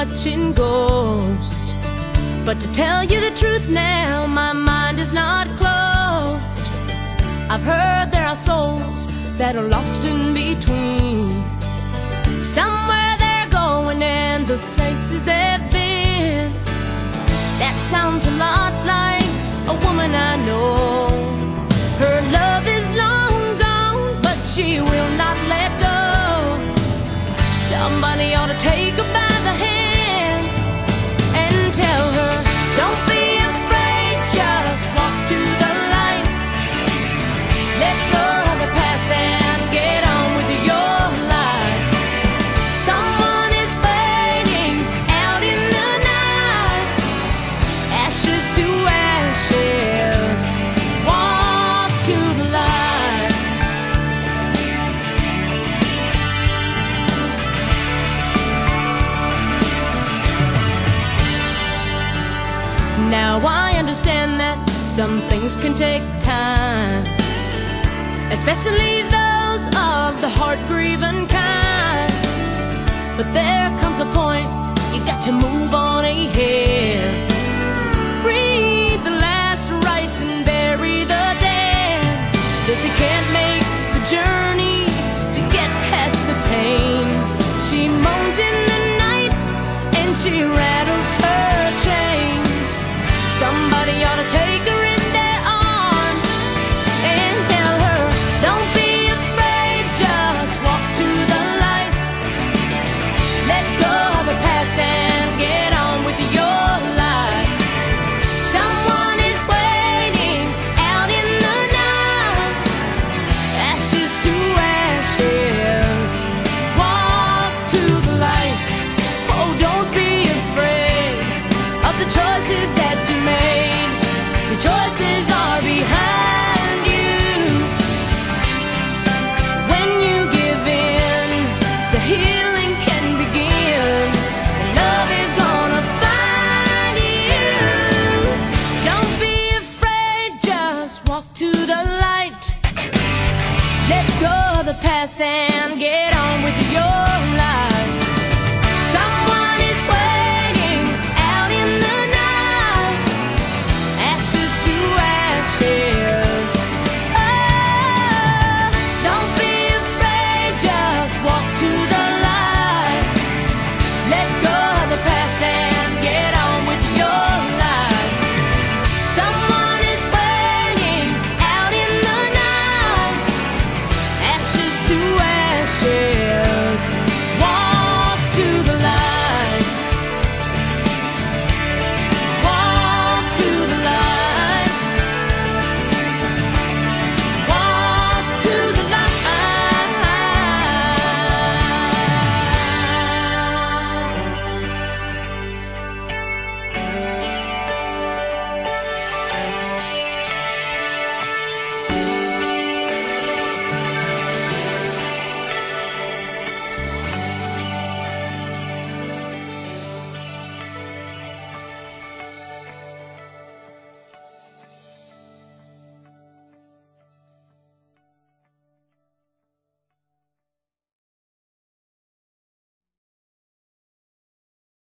watching ghosts. But to tell you the truth now, my mind is not closed. I've heard there are souls that are lost in between. Somewhere they're going and the places they've been. That sounds a lot like a woman I know. Her love is long gone, but she will not let go. Somebody ought to take her by the hand and tell her, don't be afraid, just walk to the light. Let go of the past and get on with your life. Someone is fading out in the night, ashes to ashes, walk to the light. Now I understand that some things can take time, especially those of the heart-grieving kind. But there comes a point you got to move on ahead. Breathe the last rites and bury the dead. Still she can't make the journey